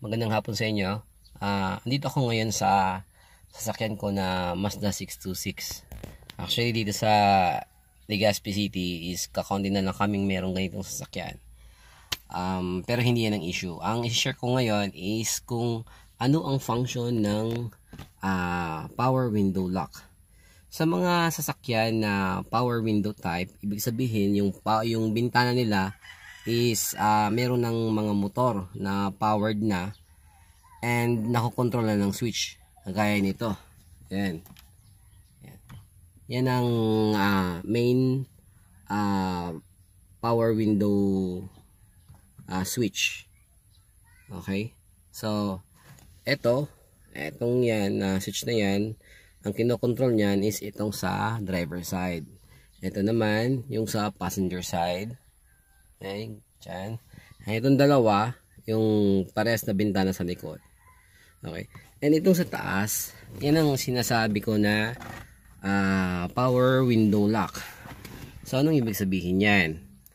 Magandang hapon sa inyo. Andito ako ngayon sa sasakyan ko na Mazda 626. Actually dito sa Legazpi City is kakaunti na lang kaming merong ganitong sasakyan. Pero hindi yan ang issue. Ang i-share ko ngayon is kung ano ang function ng power window lock. Sa mga sasakyan na power window type, ibig sabihin yung bintana nila is meron ng mga motor na powered na and nakokontrol na ng switch kagaya nito. Yan. Yan ang main power window switch. Okay? So, etong yan, switch na yan, ang kinokontrol niyan is itong sa driver side. Ito naman, yung sa passenger side. Okay, dyan. Itong dalawa, yung parehas na bintana sa likod. Okay. And itong sa taas, yan ang sinasabi ko na power window lock. So, anong ibig sabihin yan?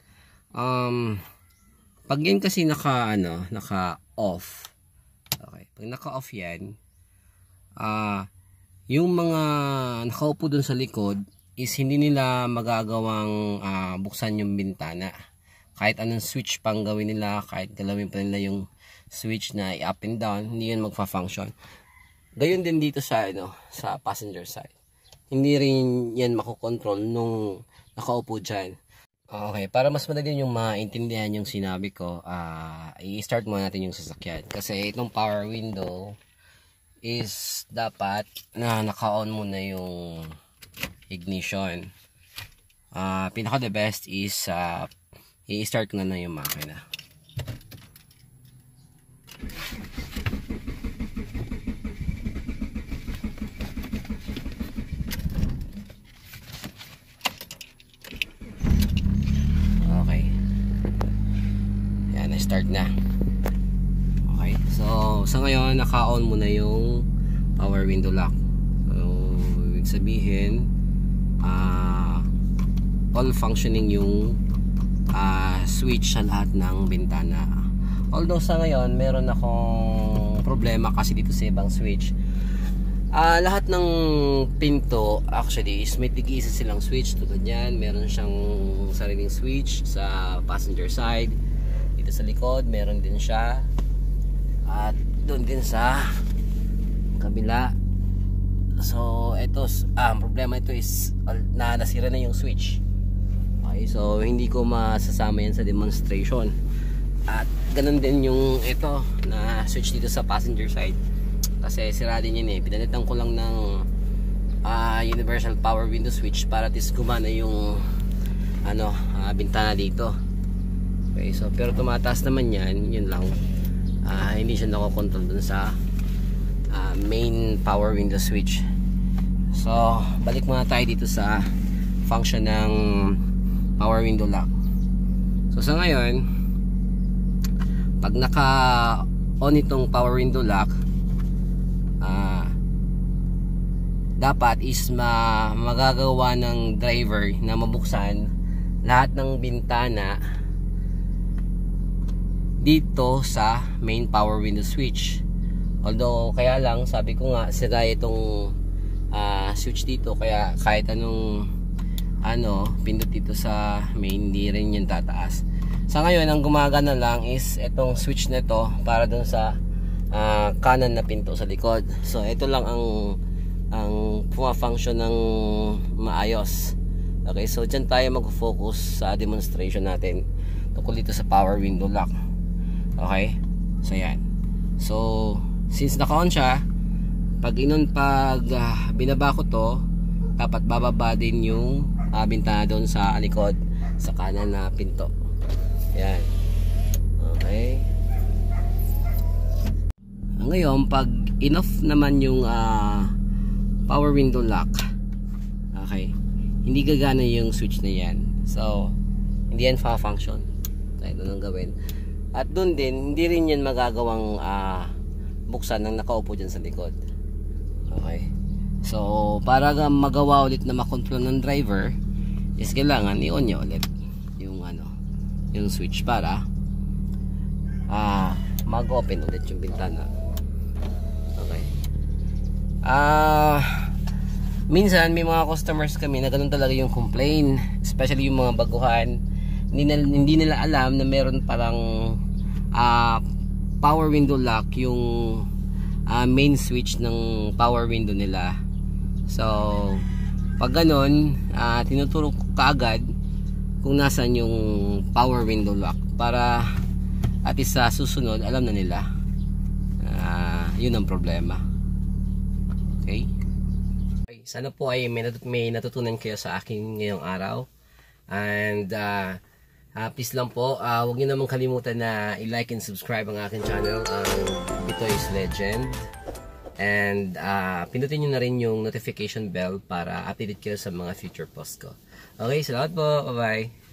Pag yan kasi naka-off. Okay. Pag naka-off yan, yung mga nakaupo dun sa likod is hindi nila magagawang buksan yung bintana. Kahit anong switch pang gawin nila, kahit galawin pa nila yung switch na up and down, hindi yun magfa-function. Gayon din dito sa sa passenger side. Hindi rin yan makokontrol nung nakaupo dyan. Okay, para mas madali yung maintindihan yung sinabi ko, i-start muna natin yung sasakyan. Kasi itong power window is dapat na naka-on muna yung ignition. Pinaka the best is i-start ko na yung makina. Okay. Yan, na-start na. Okay. So, sa ngayon, naka-on muna yung power window lock. So, ibig sabihin, all functioning yung switch sa lahat ng bintana. Although sa ngayon meron akong problema kasi dito sa ibang switch. Lahat ng pinto actually is may tig-isa silang switch tulad yan. Meron siyang sariling switch sa passenger side. Dito sa likod meron din siya. At doon din sa kabila. So ito, ang problema ito is nasira na yung switch. Okay, so hindi ko masasama yan sa demonstration. At ganun din yung ito na switch dito sa passenger side. Kasi sira din yun pinalitan ko lang ng universal power window switch para at least gumana yung bintana dito. Okay, so pero tumataas naman yan, yun lang. Hindi siya nakokontrol dun sa main power window switch. So balik muna tayo dito sa function ng power window lock. So sa ngayon, pag naka-on itong power window lock, dapat is magagawa ng driver na mabuksan lahat ng bintana dito sa main power window switch. Although kaya lang sabi ko nga sira itong switch dito, kaya kahit anong pindot dito sa main, hindi rin yung tataas. Sa ngayon ang gumagana lang is itong switch na ito para dun sa kanan na pinto sa likod. So ito lang ang function ng maayos. Okay, so dyan tayo mag-focus sa demonstration natin tungkol dito sa power window lock. Okay, so yan. So since naka-on siya, pag binaba ko to, dapat bababa din yung bintana doon sa likod sa kanan na pinto. Yan. Okay. Ngayon, pag enough naman yung power window lock, okay, hindi gagana yung switch na yan. So, hindi yan fa-function. Kaya doon ang gawin. At doon din, hindi rin yan magagawang buksan ng nakaupo dyan sa likod. Okay. So, para magawa ulit na makontrol ng driver, is kailangan i-on nyo ulit yung switch para mag-open ulit yung bintana. Okay. Minsan may mga customers kami na ganun talaga yung complain, especially yung mga baguhan. Hindi nila alam na meron parang power window lock yung main switch ng power window nila. So pag ganun, tinuturo ko kaagad kung nasan yung power window lock para at least sa susunod alam na nila. Yun ang problema. Okay? Sana po ay may natutunan kayo sa akin ngayong araw. And please lang po, huwag niyo naman kalimutan na i-like and subscribe ang aking channel, ang Bitoy's Legend. And pindutin niyo na rin yung notification bell para updated kayo sa mga future posts ko. Okay, salamat po. Bye-bye.